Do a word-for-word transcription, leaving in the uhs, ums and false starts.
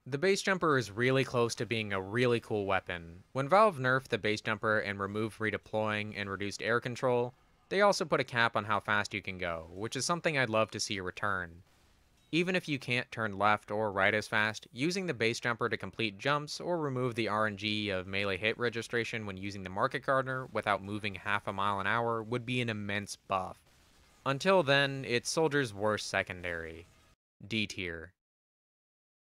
The base jumper is really close to being a really cool weapon. When Valve nerfed the base jumper and removed redeploying and reduced air control, they also put a cap on how fast you can go, which is something I'd love to see return. Even if you can't turn left or right as fast, using the base jumper to complete jumps or remove the R N G of melee hit registration when using the market gardener without moving half a mile an hour would be an immense buff. Until then, it's Soldier's worst secondary. D tier.